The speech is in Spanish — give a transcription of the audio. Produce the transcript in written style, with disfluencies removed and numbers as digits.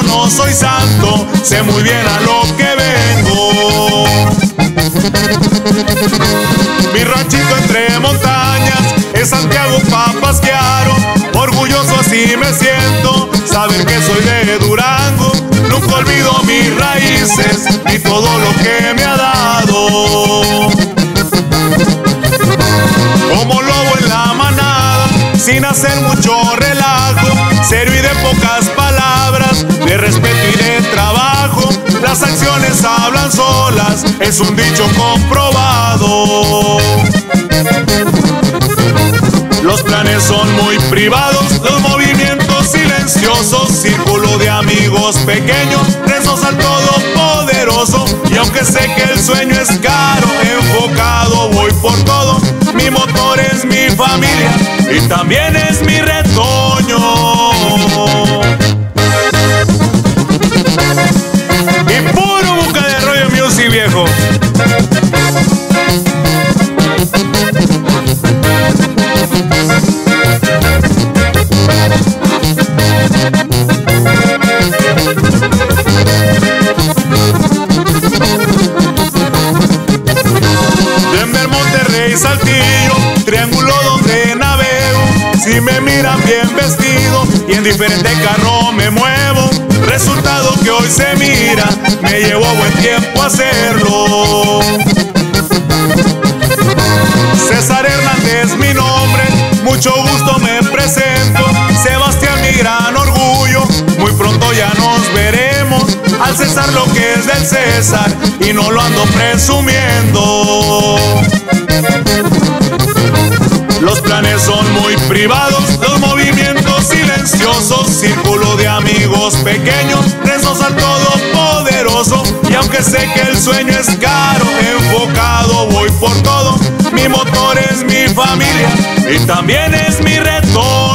no soy santo, sé muy bien a lo que vengo. Mi ranchito entre montañas es Santiago Papasquiaro, orgulloso así me siento, saber que soy de Durango. Nunca olvido mis raíces ni todo lo que me ha dado. Como lobo en la manada, sin hacer mucho relajo, serio y de pocas palabras, de respeto y de trabajo. Las acciones hablan solas, es un dicho comprobado. Los planes son muy privados, los movimientos silenciosos, círculo de amigos pequeños, rezos al Todopoderoso. Y aunque sé que el sueño es caro, enfocado voy por todo. Mi motor es mi familia y también es mi retoño. Y puro Boca de Rollo Music, viejo. Denver, Monterrey, Saltillo, triángulo donde navego. Si me miran bien vestido y en diferente carro me muevo, resultado que hoy se mira, me llevó buen tiempo hacerlo. César Hernández mi nombre, mucho gusto me presento. Sebastián mi gran orgullo, muy pronto ya nos veremos. Al César lo que es del César y no lo ando presumiendo. Los planes son muy privados, los movimientos silenciosos, círculo de amigos pequeños, rezos al Todopoderoso. Y aunque sé que el sueño es caro, enfocado voy por todo. Mi motor es mi familia y también es mi reto.